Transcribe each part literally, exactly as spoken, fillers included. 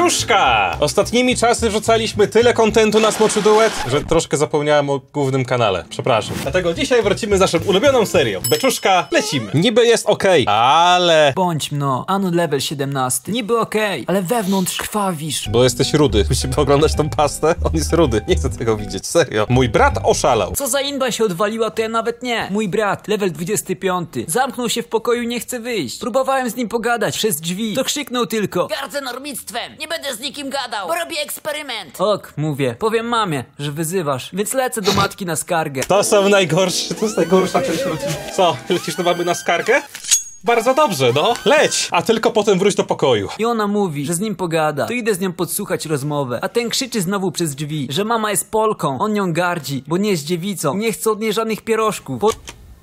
Beczuszka! Ostatnimi czasy wrzucaliśmy tyle kontentu na Smoczy Duet, że troszkę zapomniałem o głównym kanale. Przepraszam. Dlatego dzisiaj wrócimy z naszą ulubioną serią. Beczuszka, lecimy. Niby jest okej, okay, ale... Bądź mno, Anu level siedemnasty. Niby okej, okay, ale wewnątrz krwawisz. Bo jesteś rudy. Musimy oglądać tą pastę. On jest rudy. Nie chcę tego widzieć. Serio. Mój brat oszalał. Co za inba się odwaliła, to ja nawet nie. Mój brat, level dwudziesty piąty. Zamknął się w pokoju i nie chce wyjść. Próbowałem z nim pogadać przez drzwi. To krzyknął tylko: gardzę normictwem, nie będę z nikim gadał, bo robię eksperyment. Ok, mówię. Powiem mamie, że wyzywasz, więc lecę do matki na skargę. To są najgorsze, to jest najgorsza część rodziny. Co, lecisz do mamy na skargę? Bardzo dobrze, no. Leć! A tylko potem wróć do pokoju. I ona mówi, że z nim pogada. To idę z nią podsłuchać rozmowę. A ten krzyczy znowu przez drzwi, że mama jest Polką. On nią gardzi, bo nie jest dziewicą. Nie chce od niej żadnych pierożków. Po...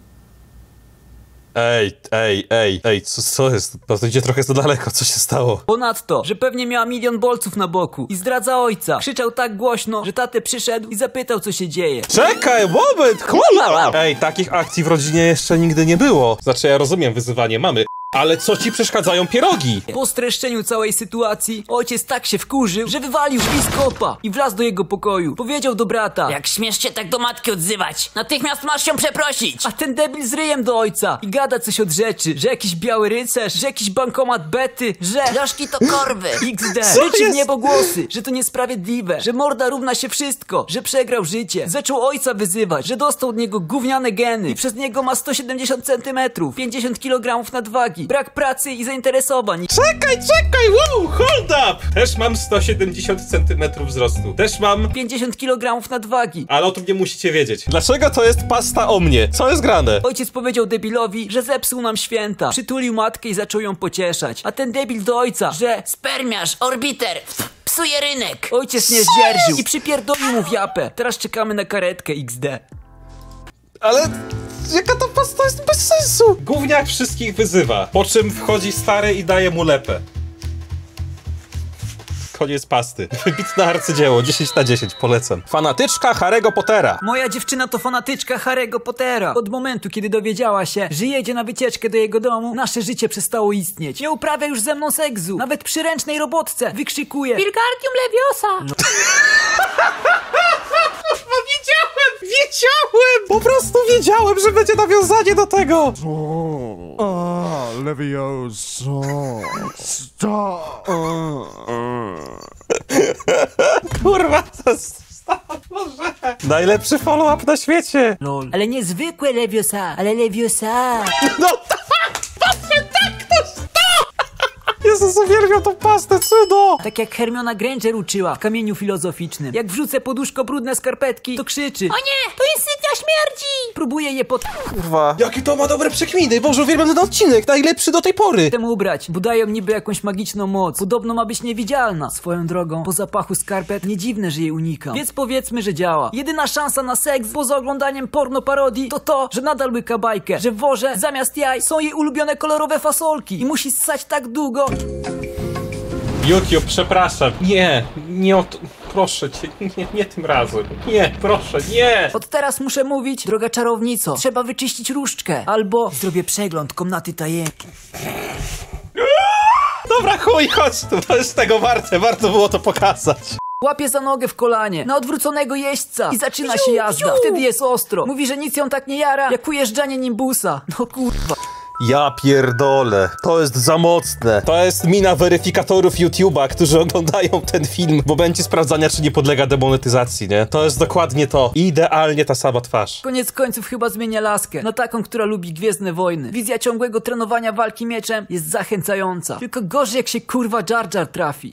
Ej, ej, ej, ej, co, co jest? To idzie trochę za daleko, co się stało? Ponadto, że pewnie miała milion bolców na boku i zdradza ojca. Krzyczał tak głośno, że tatę przyszedł i zapytał, co się dzieje. Czekaj, moment, cholera! Ej, takich akcji w rodzinie jeszcze nigdy nie było. Znaczy, ja rozumiem wyzywanie mamy, ale co ci przeszkadzają pierogi? Po streszczeniu całej sytuacji ojciec tak się wkurzył, że wywalił biskopa i wlazł do jego pokoju. Powiedział do brata: jak śmiesz się tak do matki odzywać, natychmiast masz się przeprosić. A ten debil z ryjem do ojca i gada coś od rzeczy, że jakiś biały rycerz, że jakiś bankomat bety, że... Blaszki to korwy. iks de. Ryczy w niebo głosy, że to niesprawiedliwe, że morda równa się wszystko, że przegrał życie. Zaczął ojca wyzywać, że dostał od niego gówniane geny i przez niego ma sto siedemdziesiąt centymetrów, pięćdziesiąt kilogramów nadwagi, brak pracy i zainteresowań. Czekaj, czekaj, wow, hold up! Też mam sto siedemdziesiąt centymetrów wzrostu. Też mam pięćdziesiąt kilogramów nadwagi. Ale o tym nie musicie wiedzieć. Dlaczego to jest pasta o mnie? Co jest grane? Ojciec powiedział debilowi, że zepsuł nam święta. Przytulił matkę i zaczął ją pocieszać. A ten debil do ojca, że spermiarz, orbiter, psuje rynek. Ojciec nie zdzierżył i przypierdolił mu w japę. Teraz czekamy na karetkę iks de. Ale... jaka ta pasta jest bez sensu? Gówniak wszystkich wyzywa, po czym wchodzi stary i daje mu lepę. Koniec pasty. Wybitne arcydzieło, dziesięć na dziesięć, polecam. Fanatyczka Harry'ego Pottera. Moja dziewczyna to fanatyczka Harry'ego Pottera. Od momentu, kiedy dowiedziała się, że jedzie na wycieczkę do jego domu, nasze życie przestało istnieć. Nie uprawia już ze mną seksu. Nawet przy ręcznej robotce wykrzykuje: Wingardium Leviosa. No. Wiedziałem! Wiedziałem! Po prostu wiedziałem, że będzie nawiązanie do tego! A, Leviosa. Stop. Kurwa, to jest... Boże. Najlepszy follow-up na świecie! Lol. Ale nie zwykłe Leviosa, ale Leviosa. No tak! Boże, tak to jest to! Jezus, uwielbiam tą pastę, cudo! Tak jak Hermiona Granger uczyła w Kamieniu Filozoficznym. Jak wrzucę pod łóżko brudne skarpetki, to krzyczy: o nie, to jest sypia śmierci! Próbuje je pod... Kurwa. Jakie to ma dobre przekminy! Boże, uwielbiam ten odcinek, najlepszy do tej pory! Temu ubrać, bo dają niby jakąś magiczną moc. Podobno ma być niewidzialna. Swoją drogą, po zapachu skarpet, nie dziwne, że jej unikam. Więc powiedzmy, że działa. Jedyna szansa na seks poza oglądaniem porno parodii to to, że nadal łyka bajkę. Że w worze zamiast jaj są jej ulubione kolorowe fasolki. I musi ssać tak długo... YouTube, przepraszam. Nie, nie o to... Proszę cię, nie, nie tym razem. Nie, proszę, nie! Od teraz muszę mówić: droga czarownico, trzeba wyczyścić różdżkę. Albo zrobię przegląd komnaty tajemniczej. Dobra, chuj, chodź tu. To jest tego warte, warto było to pokazać. Łapie za nogę w kolanie na odwróconego jeźdźca i zaczyna się jazda. Wtedy jest ostro. Mówi, że nic ją tak nie jara jak ujeżdżanie nimbusa. No kurwa. Ja pierdolę, to jest za mocne. To jest mina weryfikatorów YouTube'a, którzy oglądają ten film w momencie sprawdzania, czy nie podlega demonetyzacji, nie? To jest dokładnie to. Idealnie ta sama twarz. Koniec końców chyba zmienia laskę na taką, która lubi Gwiezdne Wojny. Wizja ciągłego trenowania walki mieczem jest zachęcająca. Tylko gorzej, jak się kurwa Jar Jar trafi.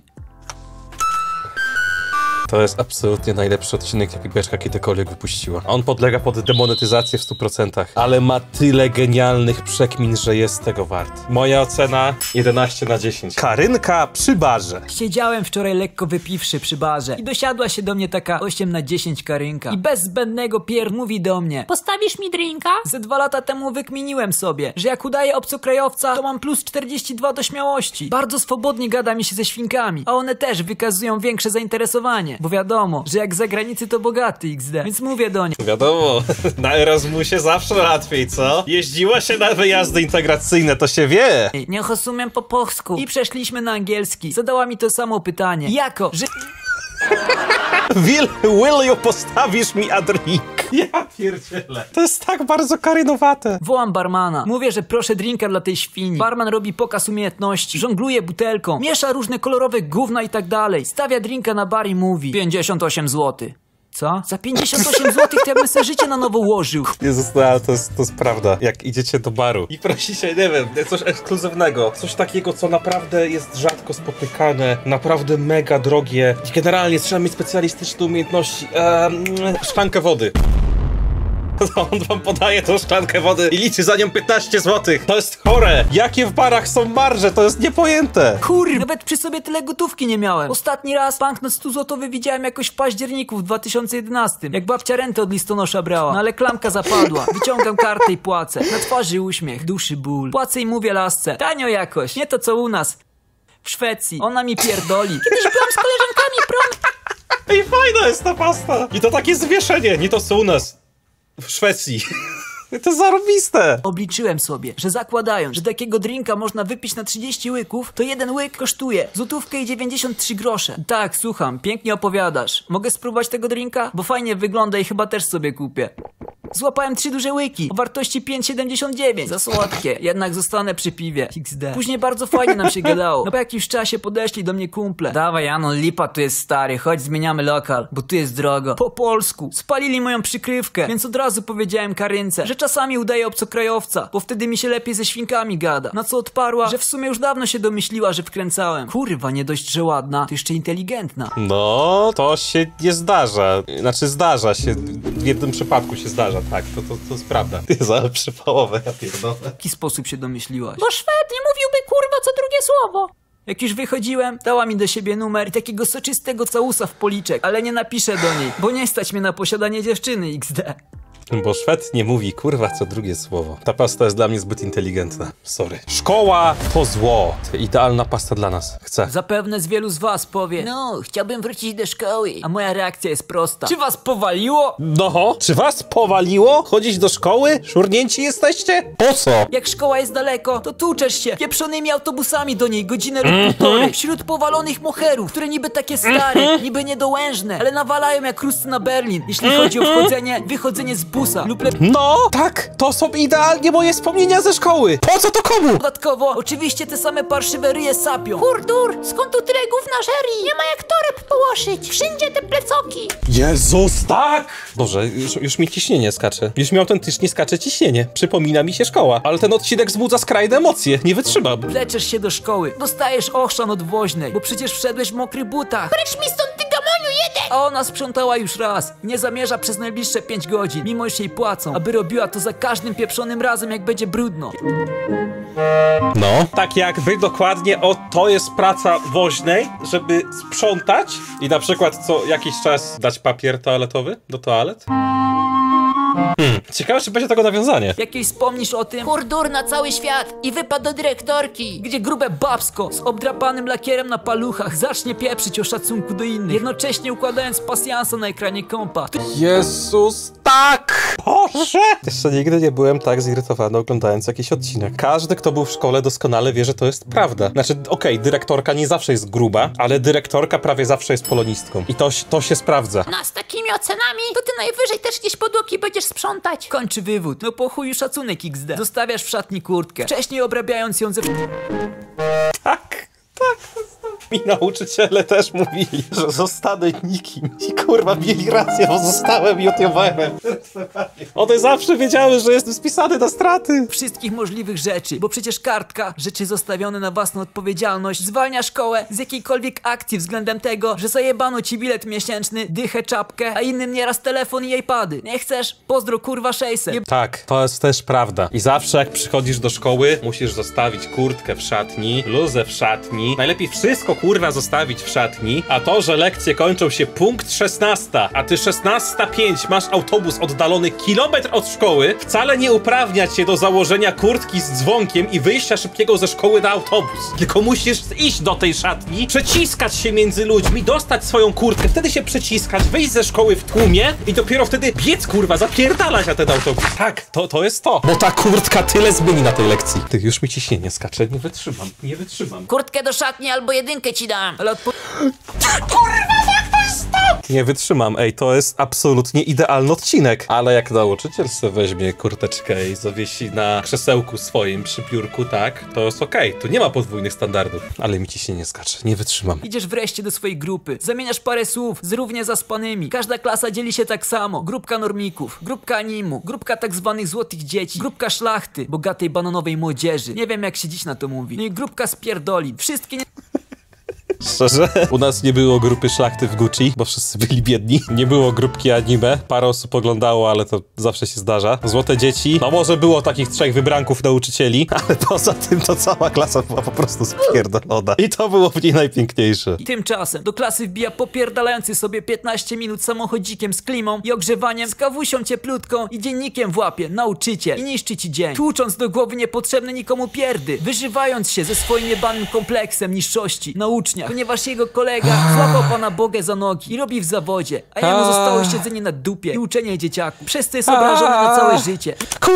To jest absolutnie najlepszy odcinek, jaki Beczka kiedykolwiek wypuściła. On podlega pod demonetyzację w stu procentach, ale ma tyle genialnych przekmin, że jest tego wart. Moja ocena jedenaście na dziesięć. Karynka przy barze. Siedziałem wczoraj lekko wypiwszy przy barze i dosiadła się do mnie taka osiem na dziesięć Karynka. I bez zbędnego pier mówi do mnie: postawisz mi drinka? Ze dwa lata temu wykminiłem sobie, że jak udaję obcokrajowca, to mam plus czterdzieści dwa do śmiałości. Bardzo swobodnie gada mi się ze świnkami, a one też wykazują większe zainteresowanie. Bo wiadomo, że jak z zagranicy to bogaty iks de. Więc mówię do niej. Wiadomo, na Erasmusie zawsze łatwiej, co? Jeździła się na wyjazdy integracyjne, to się wie. Nie rozumiem po polsku. I przeszliśmy na angielski. Zadała mi to samo pytanie. Jako, że... Will, Willio, postawisz mi drink? Ja pierdzielę. To jest tak bardzo karynowate. Wołam barmana. Mówię, że proszę drinka dla tej świni. Barman robi pokaz umiejętności. Żongluje butelką. Miesza różne kolorowe gówna i tak dalej. Stawia drinka na bar i mówi pięćdziesiąt osiem złotych. Co? Za pięćdziesiąt osiem złotych to ja bym sobie życie na nowo ułożył. Jezus, no, to jest, to jest prawda. Jak idziecie do baru i prosicie, nie wiem, coś ekskluzywnego, coś takiego, co naprawdę jest rzadko spotykane, naprawdę mega drogie. Generalnie trzeba mieć specjalistyczne umiejętności. Ehm, szklankę wody. On wam podaje tą szklankę wody i liczy za nią piętnaście złotych. To jest chore. Jakie w barach są marże? To jest niepojęte. Kur... Nawet przy sobie tyle gotówki nie miałem. Ostatni raz banknot stu złotowy widziałem jakoś w październiku w dwa tysiące jedenastym. Jak babcia rentę od listonosza brała. No ale klamka zapadła. Wyciągam kartę i płacę. Na twarzy uśmiech, duszy ból. Płacę i mówię lasce. Tanio jakoś. Nie to co u nas. W Szwecji. Ona mi pierdoli. Kiedyś byłam z koleżankami prom... Ej, fajna jest ta pasta. I to takie zwieszenie. Nie to co u nas. W Szwecji. To jest zarobiste. Obliczyłem sobie, że zakładając, że takiego drinka można wypić na trzydzieści łyków, to jeden łyk kosztuje złotówkę i dziewięćdziesiąt trzy grosze. Tak, słucham, pięknie opowiadasz. Mogę spróbować tego drinka? Bo fajnie wygląda i chyba też sobie kupię. Złapałem trzy duże łyki o wartości pięć siedemdziesiąt dziewięć. Za słodkie, jednak zostanę przy piwie. iks de. Później bardzo fajnie nam się gadało. No po jakimś czasie podeszli do mnie kumple. Dawaj Jano, lipa tu jest stary, chodź zmieniamy lokal, bo tu jest drogo. Po polsku. Spalili moją przykrywkę, więc od razu powiedziałem Karynce, że czasami udaję obcokrajowca, bo wtedy mi się lepiej ze świnkami gada. Na co odparła, że w sumie już dawno się domyśliła, że wkręcałem. Kurwa, nie dość, że ładna, to jeszcze inteligentna. No, to się nie zdarza. Znaczy zdarza się, w jednym przypadku się zdarza, tak, to, to, to jest prawda. Ty jest ale przypałowe, ja pierdolę. W jaki sposób się domyśliłaś? Bo Szwed nie mówiłby kurwa co drugie słowo. Jak już wychodziłem, dała mi do siebie numer i takiego soczystego całusa w policzek, ale nie napiszę do niej, bo nie stać mnie na posiadanie dziewczyny iks de. Bo Szwed nie mówi kurwa co drugie słowo. Ta pasta jest dla mnie zbyt inteligentna. Sorry. Szkoła to zło. To idealna pasta dla nas. Chcę. Zapewne z wielu z was powie, No, chciałbym wrócić do szkoły. a moja reakcja jest prosta. Czy was powaliło? No, czy was powaliło? Chodzić do szkoły? Szurnięci jesteście? Po co? Jak szkoła jest daleko, to tłuczesz się pieprzonymi autobusami do niej godzinę lub półtorej. Wśród powalonych moherów, które niby takie stare, niby niedołężne, ale nawalają jak ruscy na Berlin, jeśli chodzi o wchodzenie, wychodzenie z busa lub lepiej No, tak, to są idealnie moje wspomnienia ze szkoły. Po co to komu? dodatkowo, oczywiście te same parszywe ryje sapią. Kurdur, skąd tu tyle gówna żeri? Nie ma jak toreb połoszyć. Wszędzie te plecoki. Jezus, tak! Boże, już, już mi ciśnienie skacze. Już mi autentycznie skacze ciśnienie. Przypomina mi się szkoła. Ale ten odcinek wzbudza skrajne emocje. Nie wytrzymam. Wleczesz się do szkoły, dostajesz ochrzan od woźnej, bo przecież wszedłeś w mokrych butach. Precz mi stąd, ty gamoniu jeden! A ona sprzątała już raz. Nie zamierza przez najbliższe pięć godzin, mimo że jej płacą, aby robiła to za każdym pieprzonym razem, jak będzie brudno. No. Tak jakby dokładnie o to jest praca woźnej, żeby sprzątać i na przykład co jakiś czas dać papier toaletowy do toalet. Hmm. Ciekawe, czy będzie tego nawiązanie. Jakieś wspomnisz o tym, Kurdur na cały świat i wypadł do dyrektorki. gdzie grube babsko z obdrapanym lakierem na paluchach zacznie pieprzyć o szacunku do innych, jednocześnie układając pasjansa na ekranie kompa. Jezus, tak! Boże! Jeszcze nigdy nie byłem tak zirytowany oglądając jakiś odcinek. Każdy, kto był w szkole, doskonale wie, że to jest prawda. Znaczy, okej, dyrektorka nie zawsze jest gruba, ale dyrektorka prawie zawsze jest polonistką. I to, to się sprawdza. No z takimi ocenami, to ty najwyżej też gdzieś podłoki będziesz sprzątać. Kończy wywód. No po chuju szacunek iks de. Zostawiasz w szatni kurtkę, wcześniej obrabiając ją ze... Tak, tak. Mi nauczyciele też mówili, że zostanę nikim. I kurwa, mieli rację, bo zostałem youtuberem. One zawsze wiedziały, że jestem spisany na straty. wszystkich możliwych rzeczy, bo przecież kartka, rzeczy zostawione na własną odpowiedzialność, zwalnia szkołę z jakiejkolwiek akcji względem tego, że zajebano ci bilet miesięczny, dychę, czapkę, a innym nieraz telefon i iPady. Nie chcesz? Pozdro kurwa sześćset. Tak, to jest też prawda. I zawsze jak przychodzisz do szkoły, musisz zostawić kurtkę w szatni, bluzę w szatni, najlepiej wszystko wszystko kurwa zostawić w szatni, a to, że lekcje kończą się punkt szesnasta, a ty szesnasta pięć masz autobus oddalony kilometr od szkoły, wcale nie uprawnia cię do założenia kurtki z dzwonkiem i wyjścia szybkiego ze szkoły na autobus. Tylko musisz iść do tej szatni, przeciskać się między ludźmi, dostać swoją kurtkę, wtedy się przeciskać, wyjść ze szkoły w tłumie i dopiero wtedy biec kurwa, zapierdalać na ten autobus. Tak, to, to jest to. Bo ta kurtka tyle zmieni na tej lekcji. Ty, już mi ciśnienie skacze, nie wytrzymam, nie wytrzymam. Kurtkę do szatni albo jedynkę ci dam. Ale odpo... Nie wytrzymam, ej, to jest absolutnie idealny odcinek. Ale jak nauczyciel se weźmie kurteczkę i zawiesi na krzesełku swoim przy biurku, tak, to jest okej. Tu nie ma podwójnych standardów. Ale mi ciśnienie skacze, nie wytrzymam. Idziesz wreszcie do swojej grupy, zamieniasz parę słów z równie zaspanymi. Każda klasa dzieli się tak samo. Grupka normików, grupka animu, grupka tak zwanych złotych dzieci, grupka szlachty, bogatej bananowej młodzieży. Nie wiem jak się dziś na to mówi. No i grupka spierdoli. Wszystkie nie... Szczerze? U nas nie było grupy szlachty w Gucci, bo wszyscy byli biedni. Nie było grupki anime. Parę osób oglądało, ale to zawsze się zdarza. Złote dzieci. No może było takich trzech wybranków nauczycieli, ale poza tym to cała klasa była po prostu spierdolona. I to było w niej najpiękniejsze. Tymczasem do klasy wbija popierdalający sobie piętnaście minut samochodzikiem z klimą i ogrzewaniem, z kawusią cieplutką i dziennikiem w łapie nauczyciel i niszczy ci dzień, tłucząc do głowy niepotrzebne nikomu pierdy, wyżywając się ze swoim jebanym kompleksem niższości na uczniach, ponieważ jego kolega złapał pana Bogę za nogi i robi w zawodzie, a jemu zostało siedzenie na dupie i uczenie dzieciaków, przez co jest obrażony na całe życie.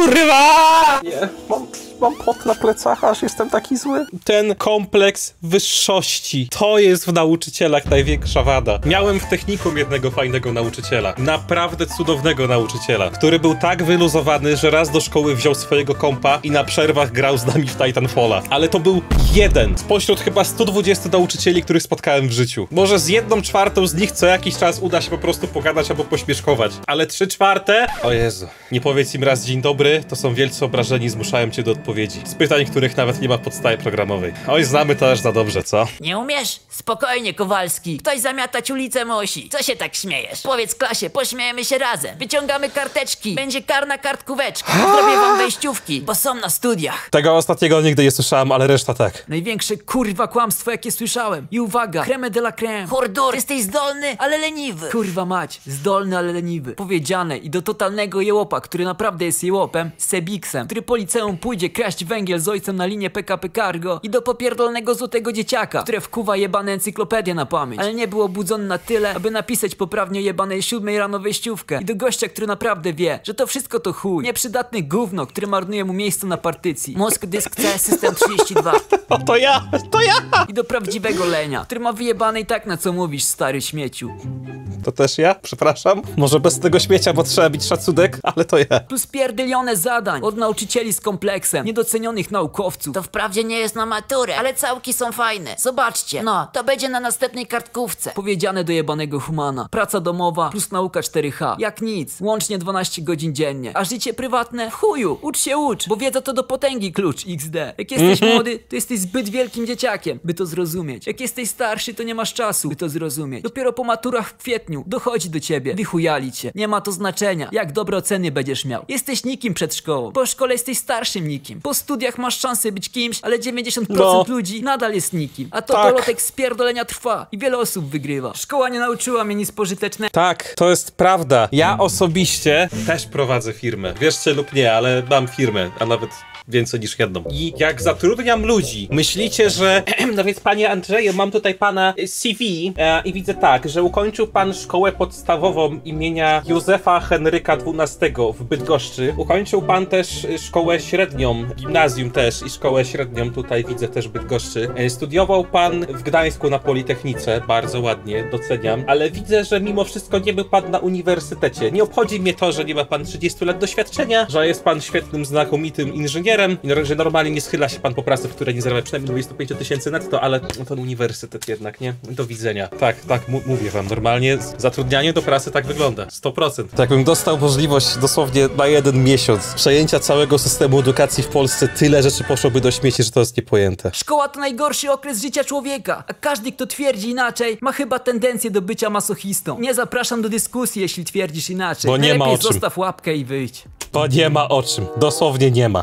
Kurwa! Nie, mam, mam pot na plecach, aż jestem taki zły. Ten kompleks wyższości, to jest w nauczycielach największa wada. Miałem w technikum jednego fajnego nauczyciela, naprawdę cudownego nauczyciela, który był tak wyluzowany, że raz do szkoły wziął swojego kompa i na przerwach grał z nami w Titanfalla. Ale to był jeden spośród chyba stu dwudziestu nauczycieli, których spotkałem w życiu. Może z jedną czwartą z nich co jakiś czas uda się po prostu pogadać albo pośmieszkować. Ale trzy czwarte? O Jezu. Nie powiedz im raz dzień dobry, to są wielcy obrażeni, zmuszają cię do odpowiedzi. Z pytań, których nawet nie ma podstawy programowej. Oj, znamy to aż za dobrze, co? Nie umiesz? Spokojnie, Kowalski. Ktoś zamiatać ulicę musi. Co się tak śmiejesz? Powiedz klasie, pośmiejemy się razem. Wyciągamy karteczki. Będzie karna kartkóweczka. Zrobię wam wejściówki, bo są na studiach. Tego ostatniego nigdy nie słyszałem, ale reszta tak. Największe kurwa kłamstwo jakie słyszałem. I uwaga, creme de la creme. Hordur, jesteś zdolny, ale leniwy. Kurwa mać, zdolny, ale leniwy. Powiedziane i do totalnego jełopa, który naprawdę jest jełopem, Sebiksem, który po liceum pójdzie kraść węgiel z ojcem na linię P K P Cargo i do popierdolonego złotego dzieciaka, które wkuwa jebane encyklopedię na pamięć, ale nie był obudzony na tyle, aby napisać poprawnie jebanej siódmej rano wejściówkę. I do gościa, który naprawdę wie, że to wszystko to chuj. Nieprzydatny gówno, który marnuje mu miejsce na partycji. Mózg, dysk C, system trzydzieści dwa. O, to ja, to ja! I do prawdziwego lenia, który ma wyjebane i tak na co mówisz, stary śmieciu. To też ja? Przepraszam. Może bez tego śmiecia, bo trzeba bić szacunek, ale to ja. Plus pierdylione zadań od nauczycieli z kompleksem, niedocenionych naukowców. To wprawdzie nie jest na maturę, ale całki są fajne. Zobaczcie. No, to będzie na następnej kartkówce. Powiedziane do jebanego humana. Praca domowa plus nauka cztery H. Jak nic. Łącznie dwanaście godzin dziennie. A życie prywatne? W chuju. Ucz się ucz, bo wiedza to do potęgi klucz X D. Jak jesteś młody, to jesteś zbyt wielkim dzieciakiem, by to zrozumieć. Jak jesteś starszy, to nie masz czasu, by to zrozumieć. Dopiero po maturach w kwietniu dochodzi do ciebie. Wychujali cię. Nie ma to znaczenia, jak dobre oceny będziesz miał. Jesteś nikim przed szkołą. Po szkole jesteś starszym nikim. Po studiach masz szansę być kimś, ale dziewięćdziesiąt procent No. ludzi nadal jest nikim. A to Tak. dolotek spierdolenia trwa i wiele osób wygrywa. Szkoła nie nauczyła mnie nic pożytecznego. Tak, to jest prawda. Ja osobiście też prowadzę firmę. Wierzcie lub nie, ale mam firmę, a nawet więcej niż jedną. I jak zatrudniam ludzi, myślicie, że no więc panie Andrzeju, mam tutaj pana C V e, i widzę tak, że ukończył pan szkołę podstawową imienia Józefa Henryka dwunastego w Bydgoszczy. Ukończył pan też szkołę średnią, gimnazjum też i szkołę średnią tutaj widzę też w Bydgoszczy. E, studiował pan w Gdańsku na Politechnice, bardzo ładnie, doceniam, ale widzę, że mimo wszystko nie był pan na uniwersytecie. Nie obchodzi mnie to, że nie ma pan trzydziestu lat doświadczenia, że jest pan świetnym, znakomitym inżynierem, i że normalnie nie schyla się pan po pracy, w której nie zarabia przynajmniej dwadzieścia pięć tysięcy netto, ale ten uniwersytet jednak, nie? Do widzenia. Tak, tak, mówię wam, normalnie zatrudnianie do pracy tak wygląda. sto procent. Tak, jakbym dostał możliwość dosłownie na jeden miesiąc przejęcia całego systemu edukacji w Polsce, tyle rzeczy poszłoby do śmieci, że to jest niepojęte. Szkoła to najgorszy okres życia człowieka, a każdy, kto twierdzi inaczej, ma chyba tendencję do bycia masochistą. Nie zapraszam do dyskusji, jeśli twierdzisz inaczej. Bo nie ma Najlepiej o czym. zostaw łapkę i wyjdź. Bo nie ma o czym. Dosłownie nie ma. I szczerze,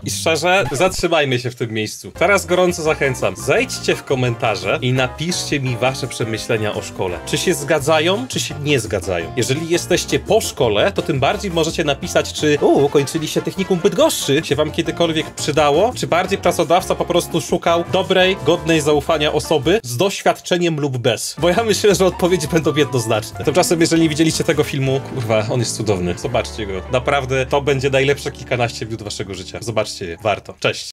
Szczerze, zatrzymajmy się w tym miejscu. Teraz gorąco zachęcam. Zejdźcie w komentarze i napiszcie mi wasze przemyślenia o szkole. Czy się zgadzają, czy się nie zgadzają. Jeżeli jesteście po szkole, to tym bardziej możecie napisać, czy u, ukończyliście technikum Bydgoszczy, się wam kiedykolwiek przydało, czy bardziej pracodawca po prostu szukał dobrej, godnej zaufania osoby z doświadczeniem lub bez. Bo ja myślę, że odpowiedzi będą jednoznaczne. Tymczasem, jeżeli nie widzieliście tego filmu, kurwa, on jest cudowny. Zobaczcie go. Naprawdę, to będzie najlepsze kilkanaście minut waszego życia. Zobaczcie je. Warto. Cześć.